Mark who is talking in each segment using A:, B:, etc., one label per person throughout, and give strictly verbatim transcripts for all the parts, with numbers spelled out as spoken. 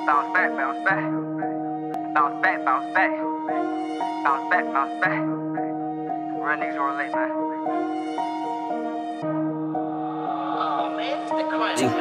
A: Bounce back, bounce back. Bounce back, bounce back. Bounce back, bounce back. Real niggas will relate, man.
B: Oh man, it's the chronic.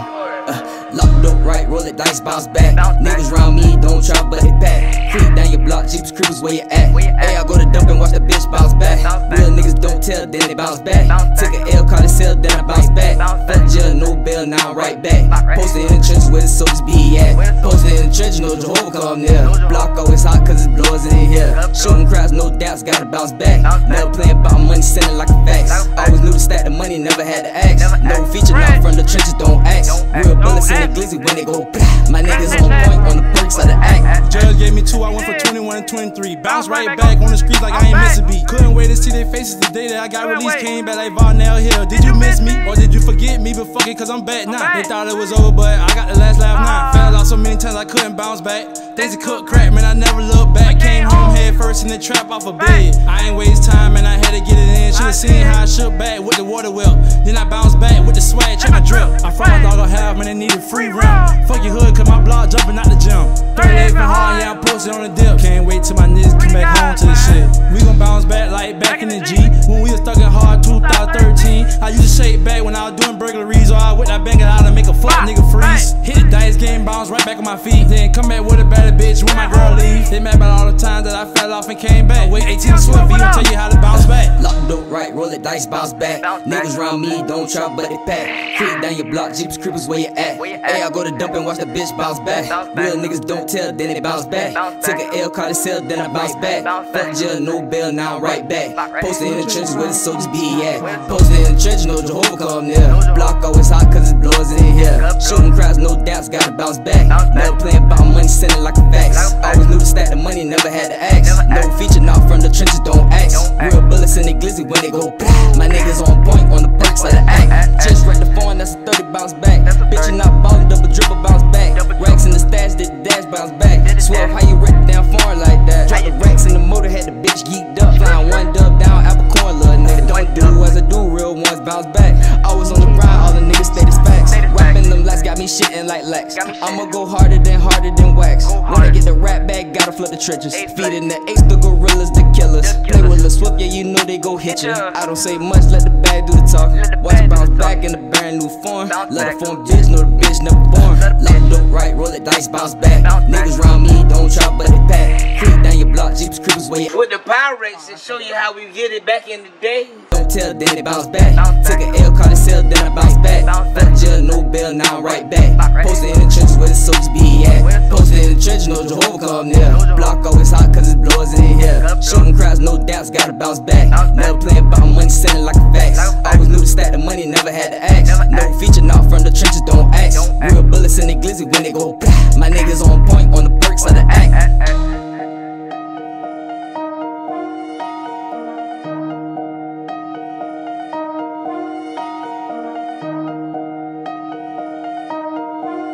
C: Uh, lock the door right, roll it, dice, bounce back. Bounce Niggas back. Round me, don't try, but hit back. Creep down your block, jeeps, creepers, where you at? Where you at? Hey, I go to dump and watch the bitch bounce back. Bounce back. Real niggas don't tell, then they bounce back. Bounce Took an L, caught a cell, then I bounce back. Fuck jail, no bail, now I'm right back. Right. Posted in the trenches where the soldiers be at. Posted in the trenches, no Jehovah come near. No Block always hot, cause it's blowers in here. Shooting crowds, no doubts, gotta bounce back. Bounce never playing about money, sending like a fax. Always knew to stack the money, never had to ask. No feature, not from the trenches, don't ask. Real bullets in the glizzy when they go blah. My niggas on point on the perks of the act.
D: Judge gave me two, I went for twenty-one and twenty-three. Bounce right back on the streets like I ain't miss a beat. Couldn't wait to see their faces the day that I got released. Came back like Varnell Hill. Did you miss me or did you forget me? But fuck it, cause I'm back now. They thought it was over, but I got the last laugh now. Fell out so many times I couldn't bounce back. Things that cook crack, man, I never look back. Came home head first in the trap off a bed. I ain't waste time, and I had to get it in. Should've seen how I shook back with the water well. Then I bounced back with the swag, check my drip. I found my dog a half, man, they needed free rim. Fuck your hood, cause my block jumping out the gym. thirty-eight from hard, yeah, I'm posted on the dip. Can't wait till my niggas come back home to this shit. We gon' bounce back like back in the G. When we was stuck in hard two thousand thirteen. I used to shake back when I was doing burglaries. Or I whip that bang it out and make a fuck nigga freeze. Hit the dice game, bounce right back on my feet. Then come back with a better bitch when my girl leave. They mad about all the times that I fell off and came back. Wait eighteen Swift, he gon' tell you how to bounce back.
C: Lock the door right, roll it, dice, bounce back. Niggas round me, don't try, but they pack. Creep down your block, jeeps, creepers, where you at? Hey, I go to dump and watch the bitch bounce back. Real niggas don't tell, then they bounce back. Took an L, caught a cell, then I bounce back. Fuck jail, no bail, now I'm right back. Posted in the trenches where the soldiers be at. Posted in the trenches, no Jehovah come near. Block always hot, cause it's blowers in here. Shooting crowds, no doubts, gotta bounce back. Never playing about money, sending like a fax. Always knew to stack the money, never had to ask. No feature, not from the trenches, don't ask. Real bullets in the glizzy when they go blah. My niggas on point on the perks of the act. Just wreck the phone, that's a thirty bounce back. Bitch, you not ballin', double dribble bounce back. Racks in the stash, did the dash bounce back. Swear how you wreck down foreign like that. Drop the racks in the motor, had the bitch geeked up. Flying one dub down, apple corn, little nigga. Don't do as I do, real ones bounce back. Always on the grind, all the niggas stay this facts. Rapping them lacks got me shitting like Lex. I'ma go harder than harder than wax. When I get the rap back, gotta flip the trenches. Feeding the ace, the gorillas, the killers. Play with the Swift, yeah, you know they go hit you. I don't say much, let the bag do the talking. Watch it bounce back in the brand new form. Let it form bitch, know the bitch never born. Lock the door right, roll it, dice, bounce back. Niggas round me, don't try, but they pack. Creep down your block, jeeps, creepers, where you
B: With the power race and show you how we get it back in the day.
C: don't tell, then they bounce back. Took an L, caught a cell, then I bounce back. Fuck jail, no bail, now I'm right back. Posted in the trenches where the soldiers be at. Posted in the trenches, no Jehovah come near. Block always hot, cause it's blowers in here. Shooting crowds, no doubts, gotta bounce back. Never playing about money, sending like a fax. Always knew to stack the money, never had to ask. No feature, not from the trenches, don't ask. Real bullets in the glizzy when they go blah. My niggas on point on the perks of the act.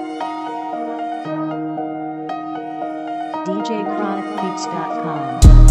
E: D J Chronic Beats dot com